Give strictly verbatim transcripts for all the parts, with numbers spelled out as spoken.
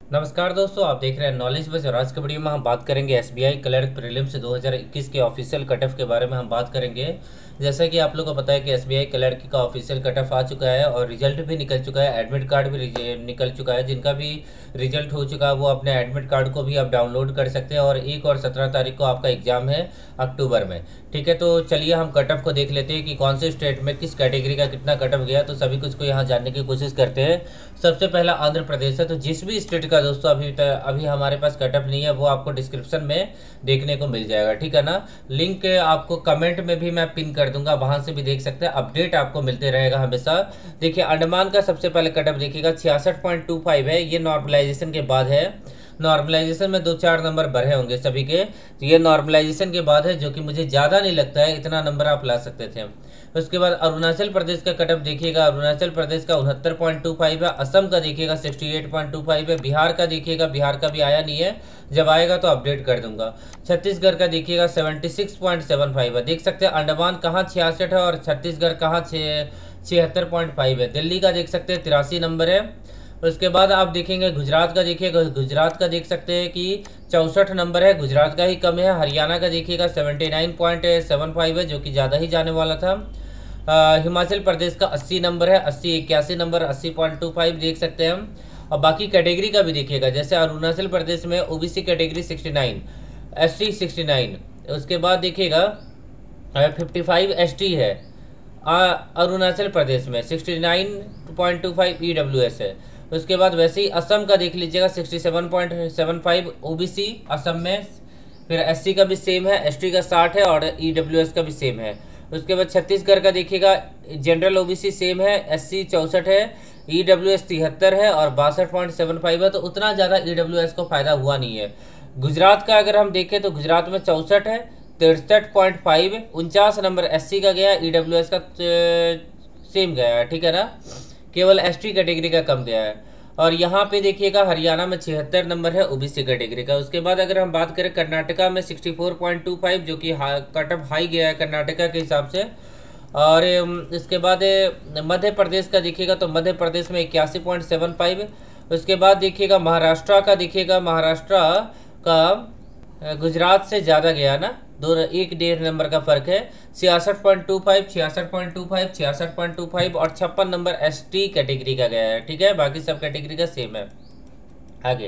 नमस्कार दोस्तों, आप देख रहे हैं नॉलेज बस। और आज के वीडियो में हम बात करेंगे एसबीआई क्लर्क प्रीलिम्स दो हज़ार इक्कीस के ऑफिशियल कट ऑफ के बारे में हम बात करेंगे। जैसा कि आप लोगों को पता है कि एसबीआई क्लर्क का ऑफिशियल कट ऑफ आ चुका है और रिजल्ट भी निकल चुका है, एडमिट कार्ड भी रिज- निकल चुका है। जिनका भी रिजल्ट हो चुका है वो अपने एडमिट कार्ड को भी आप डाउनलोड कर सकते हैं। और एक और सत्रह तारीख को आपका एग्जाम है अक्टूबर में। ठीक है, तो चलिए हम कट ऑफ को देख लेते हैं कि कौन से स्टेट में किस कैटेगरी का कितना कट ऑफ गया। तो सभी कुछ को यहाँ जानने की कोशिश करते हैं। सबसे पहला आंध्र प्रदेश है। तो जिस भी स्टेट का दोस्तों अभी तक अभी हमारे पास कट ऑफ नहीं है वो आपको डिस्क्रिप्शन में देखने को मिल जाएगा। ठीक है ना, लिंक आपको कमेंट में भी मैं पिन कर दूंगा, वहां से भी देख सकते हैं। अपडेट आपको मिलते रहेगा हमेशा। देखिए अंडमान का सबसे पहले कट ऑफ देखिएगा छियासठ पॉइंट टू फाइव है। ये नॉर्मलाइजेशन के बाद है। नॉर्मलाइजेशन में दो चार नंबर बढ़े होंगे सभी के, तो ये नॉर्मलाइजेशन के बाद है, जो कि मुझे ज़्यादा नहीं लगता है इतना नंबर आप ला सकते थे। उसके बाद अरुणाचल प्रदेश का कट ऑफ देखिएगा, अरुणाचल प्रदेश का उनहत्तर पॉइंट टू फाइव है। असम का देखिएगा sixty eight point two five है। बिहार का देखिएगा, बिहार का भी आया नहीं है, जब आएगा तो अपडेट कर दूंगा। छत्तीसगढ़ का देखिएगा seventy six point seven five है। देख सकते हैं अंडमान कहाँ छियासठ है और छत्तीसगढ़ कहाँ छिहत्तर पॉइंट फाइव है। दिल्ली का देख सकते हैं तिरासी नंबर है। उसके बाद आप देखेंगे गुजरात का, देखिएगा गुजरात का देख सकते हैं कि चौंसठ नंबर है, गुजरात का ही कम है। हरियाणा का देखिएगा seventy nine point seven five है, जो कि ज़्यादा ही जाने वाला था। अ, हिमाचल प्रदेश का अस्सी नंबर है, अस्सी इक्यासी नंबर अस्सी पॉइंट टू फाइव देख सकते हैं हम। और बाकी कैटेगरी का भी देखिएगा, जैसे अरुणाचल प्रदेश में OBC category sixty nine, ST sixty nine. उसके बाद देखिएगा फिफ्टी फाइव एसटी है। आ, अरुणाचल प्रदेश में sixty nine point two five EWS है। उसके बाद वैसे ही असम का देख लीजिएगा sixty seven point seven five OBC Assam में। फिर एससी का भी सेम है, एसटी का साठ है और ईडब्ल्यूएस का भी सेम है। उसके बाद छत्तीसगढ़ का देखिएगा जनरल ओबीसी सेम है, एससी चौंसठ है, ईडब्ल्यूएस तिहत्तर है और बासठ पॉइंट सेवन फाइव है। तो उतना ज़्यादा ईडब्ल्यूएस को फायदा हुआ नहीं है। गुजरात का अगर हम देखें तो गुजरात में चौंसठ है, तिरसठ पॉइंट फाइव, उनचास नंबर एससी का गया, ईडब्ल्यूएस का सेम गया है। ठीक है ना, केवल एसटी कैटेगरी का कम गया है। और यहाँ पे देखिएगा हरियाणा में छिहत्तर नंबर है ओबीसी कैटेगरी का। उसके बाद अगर हम बात करें कर्नाटका में sixty four point two five, जो कि कट ऑफ हाई गया है कर्नाटका के हिसाब से। और अम, इसके बाद अ, मध्य प्रदेश का देखिएगा तो मध्य प्रदेश में इक्यासी पॉइंट सेवन फाइव। उसके बाद देखिएगा महाराष्ट्र का, देखिएगा महाराष्ट्र का अ, गुजरात से ज़्यादा गया ना, दो एक डेढ़ नंबर का फर्क है। छियासठ पॉइंट टू फाइव, छियासठ पॉइंट टू फाइव, छियासठ पॉइंट टू फाइव और छप्पन नंबर एसटी कैटेगरी का गया है। ठीक है, बाकी सब कैटेगरी का सेम है। आगे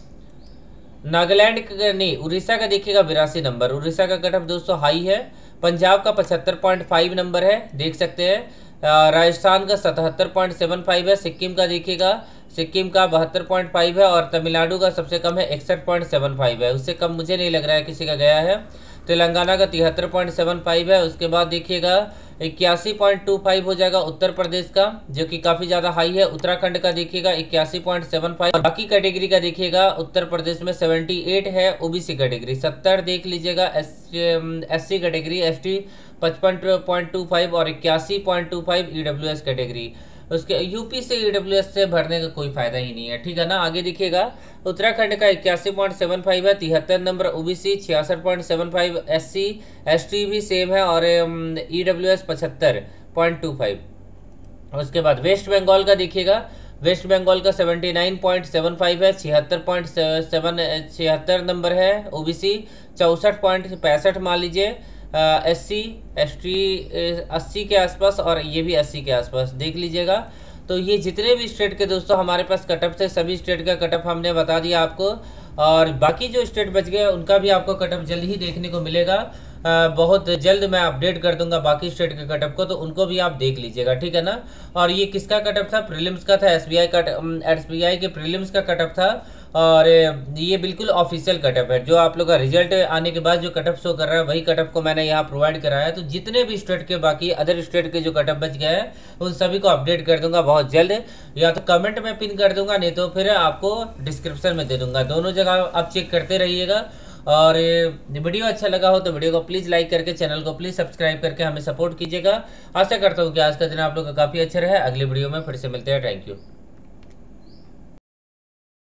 नागालैंड का नहीं, उड़ीसा का देखिएगा बिरासी नंबर, उड़ीसा का कट ऑफ दोस्तों हाई है। पंजाब का पचहत्तर पॉइंट फाइव नंबर है, देख सकते हैं। अ, राजस्थान का सतहत्तर पॉइंट सेवन फाइव है। सिक्किम का देखिएगा, सिक्किम का बहत्तर पॉइंट फाइव है और तमिलनाडु का सबसे कम है इकसठ पॉइंट सेवन फाइव है। उससे कम मुझे नहीं लग रहा है किसी का गया है। तेलंगाना का तिहत्तर पॉइंट सेवन फाइव है। उसके बाद देखिएगा इक्यासी पॉइंट टू फाइव हो जाएगा उत्तर प्रदेश का, जो कि काफ़ी ज़्यादा हाई है। उत्तराखंड का देखिएगा इक्यासी पॉइंट सेवन फाइव और बाकी कैटेगरी का देखिएगा उत्तर प्रदेश में सेवेंटी एट है ओबीसी कैटेगरी, सत्तर देख लीजिएगा एस एससी कैटेगरी, एसटी पचपन पॉइंट टू फाइव और इक्यासी point two five EWS category. उसके यूपी से ईडब्ल्यूएस से भरने का कोई फायदा ही नहीं है। ठीक है ना, आगे देखिएगा उत्तराखंड का इक्यासी पॉइंट सेवन फाइव है, तिहत्तर नंबर ओबीसी, छियासठ point seven five SC, ST भी सेम है और ईडब्ल्यूएस पचहत्तर पॉइंट टू फाइव। उसके बाद वेस्ट बंगाल का देखिएगा, वेस्ट बंगाल का seventy nine point seven five है, छिहत्तर पॉइंट सेवन छिहत्तर नंबर है ओबीसी, चौंसठ पॉइंट पैंसठ मान लीजिए एस सी एस टी अस्सी के आसपास और ये भी अस्सी के आसपास देख लीजिएगा। तो ये जितने भी स्टेट के दोस्तों हमारे पास कटअप थे, सभी स्टेट का कटअप हमने बता दिया आपको। और बाकी जो स्टेट बच गए उनका भी आपको कटअप जल्द ही देखने को मिलेगा। आ, बहुत जल्द मैं अपडेट कर दूंगा बाकी स्टेट के कटअप को, तो उनको भी आप देख लीजिएगा। ठीक है ना, और ये किसका कटअप था? प्रीलिम्स का था, एसबीआई का, एसबीआई के प्रीलिम्स का कटअप था। और ये बिल्कुल ऑफिशियल कटअप है, जो आप लोग का रिजल्ट आने के बाद जो कटअप शो कर रहा है वही कटअप को मैंने यहाँ प्रोवाइड कराया है। तो जितने भी स्टेट के बाकी अदर स्टेट के जो कटअप बच गए हैं उन सभी को अपडेट कर दूंगा बहुत जल्द, या तो कमेंट में पिन कर दूंगा, नहीं तो फिर आपको डिस्क्रिप्शन में दे दूंगा। दोनों जगह आप चेक करते रहिएगा। और वीडियो अच्छा लगा हो तो वीडियो को प्लीज़ लाइक करके, चैनल को प्लीज़ सब्सक्राइब करके हमें सपोर्ट कीजिएगा। आशा करता हूँ कि आज का दिन आप लोग का काफ़ी अच्छा रहा है। अगली वीडियो में फिर से मिलते हैं। Thank you.